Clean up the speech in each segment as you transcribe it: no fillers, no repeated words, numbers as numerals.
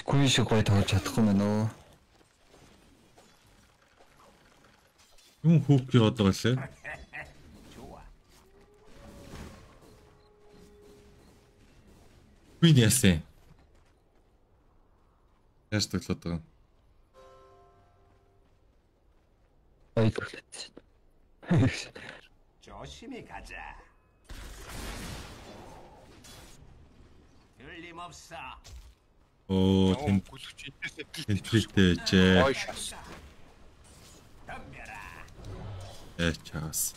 구이식 거의 다 чадахгүй нөө. Юм хөөх яваад байгаа лээ. Queen яасан. Яаж тоглоод байгаа юм? 아이돌. 조심히 가자. 틀림없어. Оо тэмплэйттэй жээ. Чаас.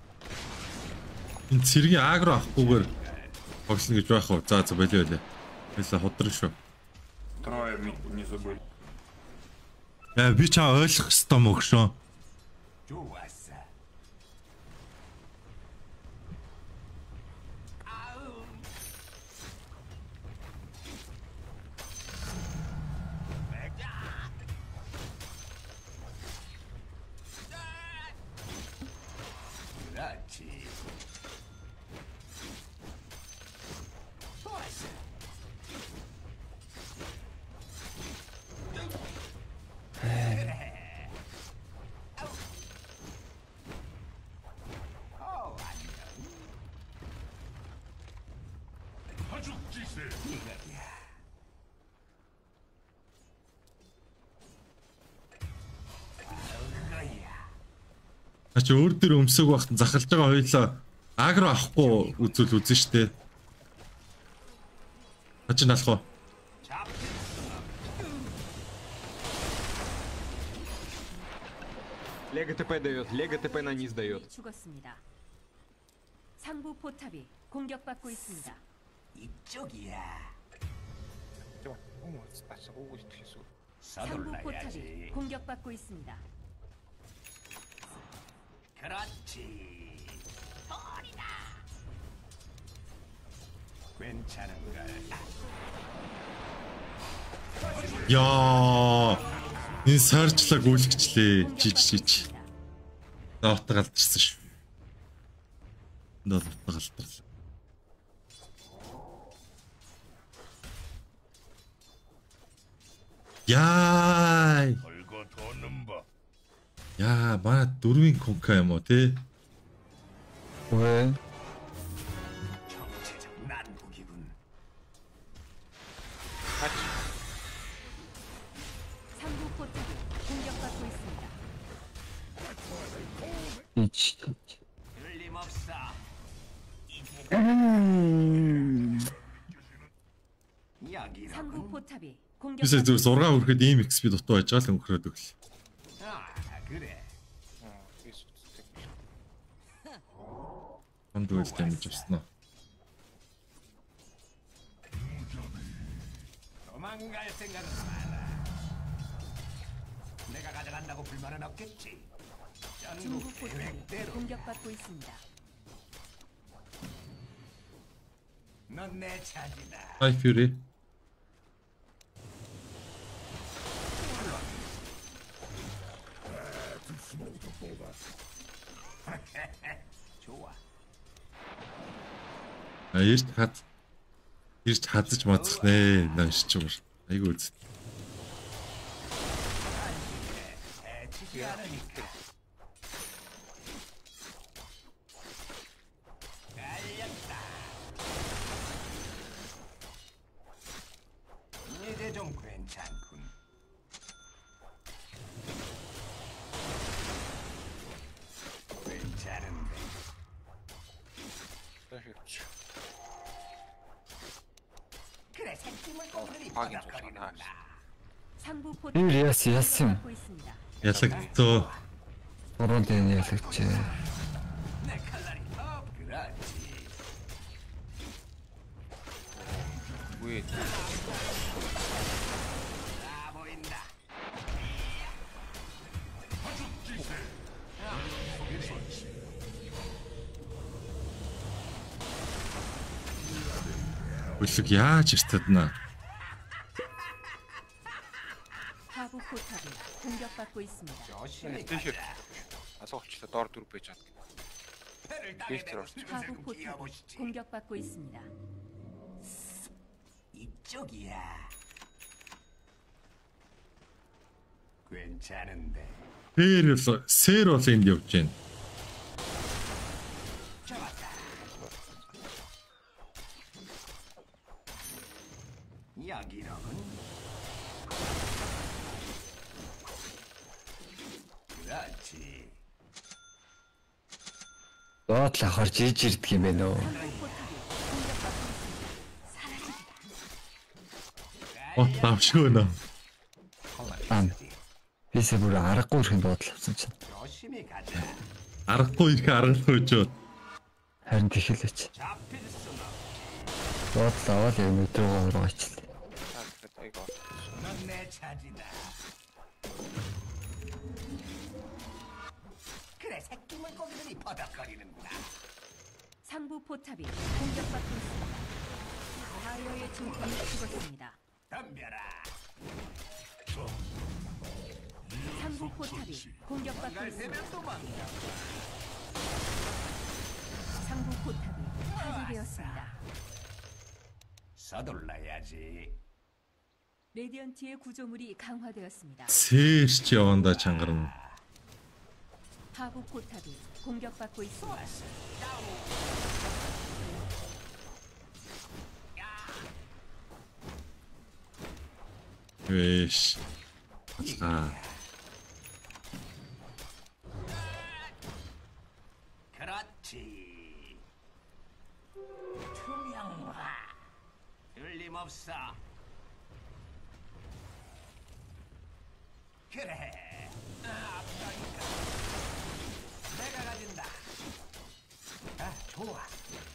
Энэ цэргийн агро авахгүйгээр тогсно гэж байх уу? За болио лээ. Хэлээ ходрон шүү. Трое не забыли. Би чаа ойлгох ёстой мөгшөө. 좋았어. 그렇지. 좋았어. Чи өөр дөр өмсөг багт захалж байгаа хоёлоо агро авахгүй үзүүл үзэн штэ. Хачи налах уу? Лего ТП дает, Лего ТП на низ дает. 죽었습니다. 상부 포탑이 공격받고 있습니다. 이쪽이야. 상부 포탑이 서둘러야지. 공격받고 있습니다. 그렇지. 털이다. 괜찮은걸. Яа. Энэ сарчлаг үлгчлээ. Жиж. Давтаг алдчихсан шүү. Давтаг алдчихсан. Яй. 걸고 도는 법. Яа, манай дөрвийн конка юм уу те? 왜? 정체적 난국이군. 상부 포탑이 공격받고 있습니다. 이치. 틀림없어. 상부 여기로군. 포탑이 Бисээ зөв 공격받고 6 хүрэхэд ийм XP дутуу байж байгаа л өнгөрөөд өглөө. 아, 그래. Хондвол дэмж авсан уу? 도망갈 생각은 마라. 내가 가져간다고 불만은 없겠지. 중부 전국 포탑이 계획대로. 공격받고 있습니다. 넌 내 차지다. Hi Fury. 좋아. Ирж хадаж мацх нэ. Нааш чимэр. Айгуу үст. 해치지 않으니까. 깔렸다. 이제 좀 괜찮군. 괜찮은데. 그래, 생팀을 꼬부리 버덕거리는구나. 상부 이 포탑이 리아스 야스. 공격받고 있습니다. Ялагдтоо. 저런 데는 야색지. 내 칼날이 더 그렇지. Вы 다 보인다. Бүлэг яаж иртадна? 하부 포탑이 공격받고 있습니다. 조심히 떼셔. 가자. асуулчлаа доор дүр байж чад. 배를 땅에 게스트로. 대고 수준을 하부 좀 포탑이 끼워보시지. 공격받고 있습니다. 이쪽이야. 괜찮은데. Сэр бол энд явж байна. 잡았다. 여기로군. 그렇지. Доод л ахаар жиж ирдэг юм байна уу? Давшгүй нөө. Аа. Бисээ бүр аргагүй ирэхэд доод л авсан чинь. 조심히 가자. Аргагүй их аргагүй ч. Харин тэхэлээч. 잡힐 순 없. Доод л аваад яг өдрөөгөө ургаачлаа. 이거. 넌내 차지다. 그래 새끼 물고기들이 버덕거리는구나. 상부 포탑이 공격받고 있습니다. 다이어의 증폭이 죽었습니다. 덤벼라. 상부 포탑이 공격받고 갈 있습니다. 새면 도망가. 상부 포탑이 파괴되었습니다. 서둘러야지. 레디언트의 구조물이 강화되었습니다. Сэр ч явандаа чангарна. 하부 포탑이 공격받고 있습니다. Вэш. 그렇지. 투명화. 틀림없어. 그래. 아프다니까. 내가 가진다. 아, 좋아.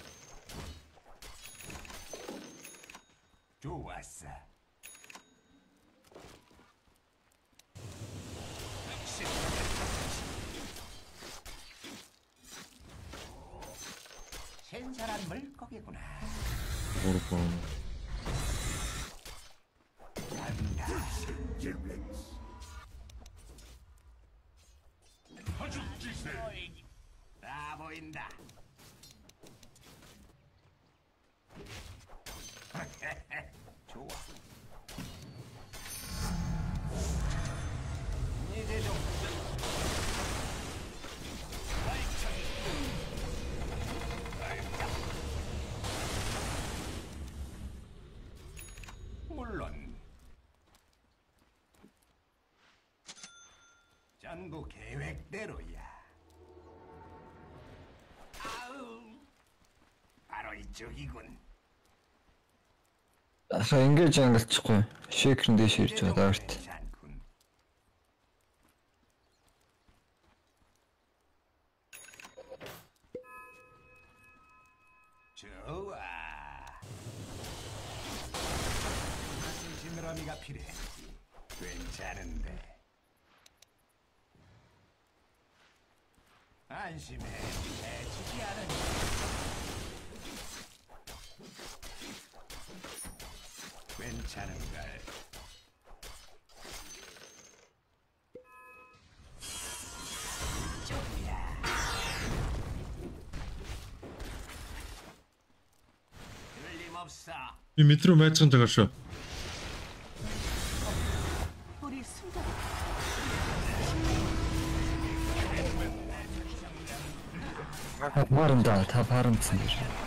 좋았어. 역시. 신선한 물고기구나. Гурван. 간다. 다 보인다. 좋아. 이제 좀 물론 전부 계획대로야. 아우, 바로 이쪽이군. Ахаа ингэж ангалчихгүй. Шейкерэн дэш ирж байгаа даарт. 괜찮군. 좋아. 다시 지느러미가 필요했지. 괜찮은데. 안심해. 해치지 않으니. 괜찮은걸. 이쪽이야. 틀림없어. Би метро майцхан байгаа шүү. 우리 숨겨 Та парамда, та парамдсан дэр.